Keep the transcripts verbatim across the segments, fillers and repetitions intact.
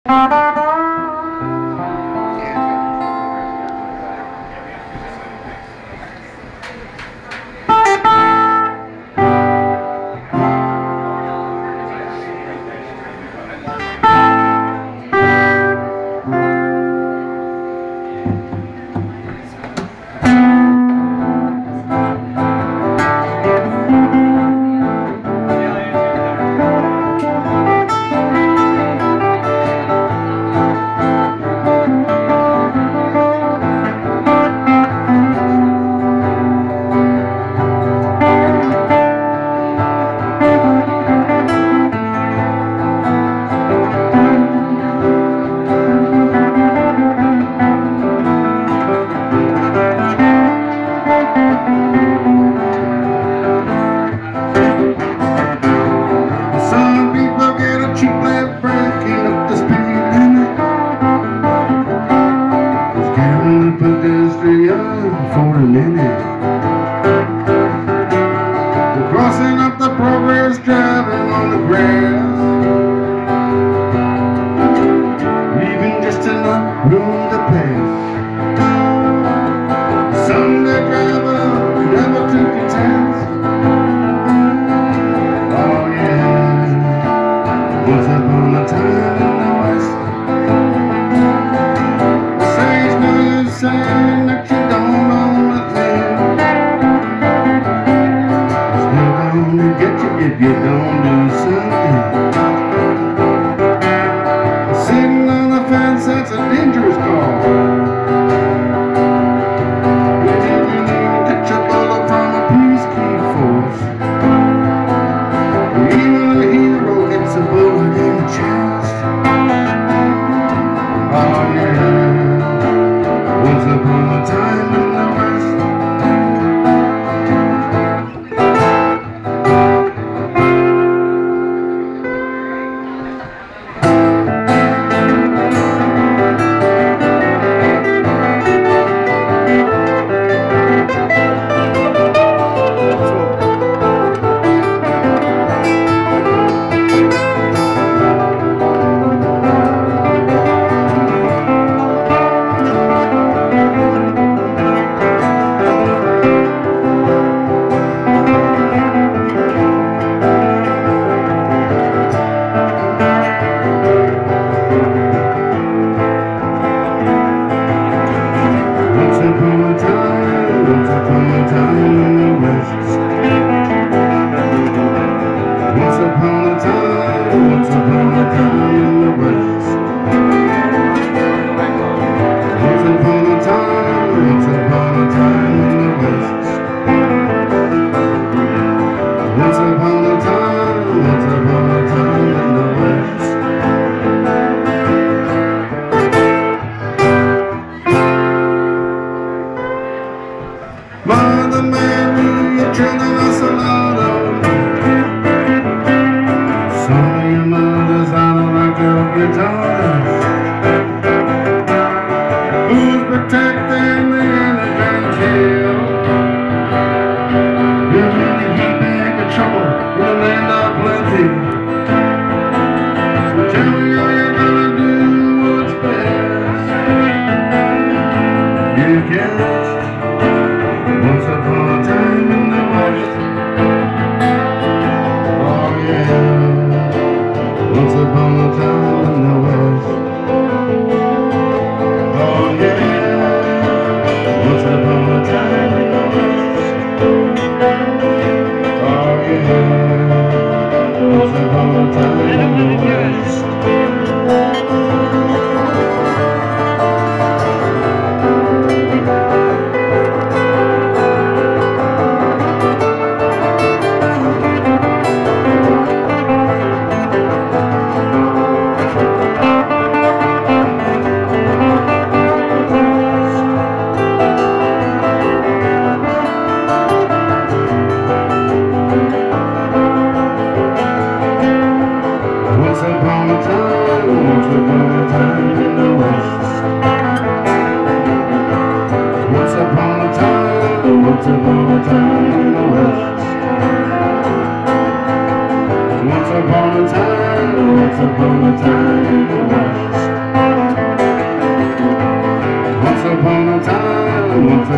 For a minute, we're crossing up the progress, driving on the grass, leaving just enough room to pass. Sunday driver never took a task. Oh yeah, once upon a time in the West, the sage news saying that you don't get you if you don't do something. Sitting on the fence, that's a dangerous call. You didn't even catch a bullet from a peacekeeping force. Even a hero gets a bullet in the chest. Oh yeah, once upon a time in the West. Mother Mary, you're treating us a lot of. Some of your mothers, I don't like your daughters. Who's protecting the innocent child? You're really heat bag of trouble in the land of plenty. So tell me how you're gonna do what's best. You can't. Once upon a time in the West. Oh yeah, once upon a time in the West. Oh yeah, once upon a time in the West. Oh yeah, once upon a time in the West.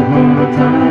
upon a time.